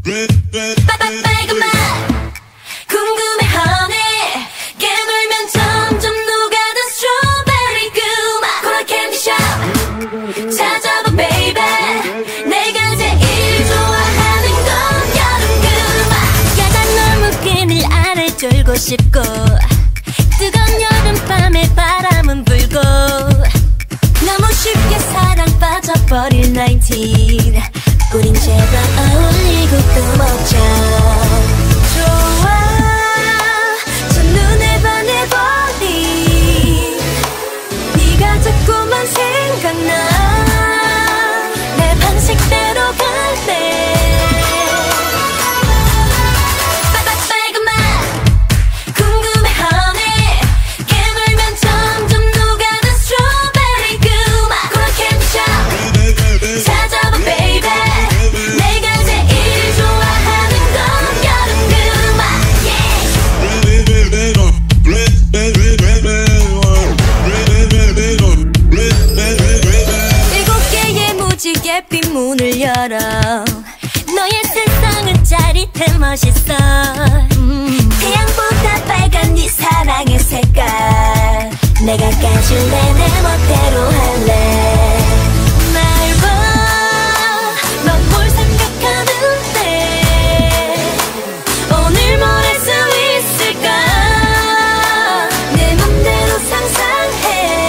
빨간 맛 궁금해 honey 깨물면 점점 녹아든 스트로베리 그 맛 코라 캔디샵 찾아봐 baby 내가 제일 좋아하는 건 여름 그 맛 야단 너무 끈을 알을 졸고 싶고 뜨거운 여름밤에 바람은 불고 너무 쉽게 사랑 빠져버릴 19 우린 제발 어울리고 또 먹자 좋아 저 눈에 반해버린 네가 자꾸만 생각나 내 방식대로 갈래 빨간 맛 궁금해 honey 깨물면 점점 녹아든 스트로베리 그 맛 코라 캔디샵 찾아봐 baby 내가 제일 좋아하는 건 여름 그 맛 일곱 개의 무지개 핀 문을 열어 너의 세상은 짜릿해 멋있어 태양보다 빨간 네 사랑의 색깔 내가 까줄래 내 멋대로 할래 날 봐 넌 뭘 생각하는데 오늘 뭘 할 수 있을까 내 맘대로 상상해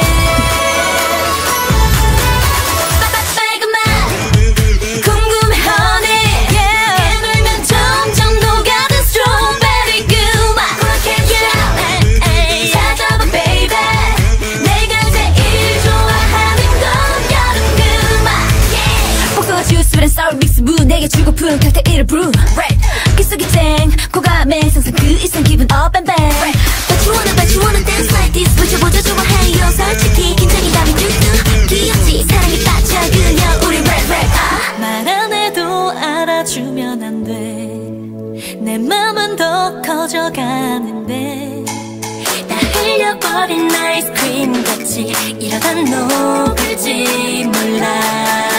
빨간 맛 궁금해 honey 깨물면 점점 녹아든 스트로베리 그 맛 코라 캔디샵 찾아봐 baby 내가 제일 좋아하는 건 여름 그 맛 복숭아 주스랑 sour 믹스 무 내게 주고픈 칵테일을 brew 귓속이 쨍 고감에 상상 그 이상 기분 up and back but you wanna dance like this 보자 좋아해요 솔직히 긴장이라면 뚜뚜 귀엽지 사랑에 빠져 그냥 우리 랩 말 안 해도 알아주면 안 돼 내 맘은 더 커져가는데 다 흘려버린 아이스크림 같이 이러다 녹을지 몰라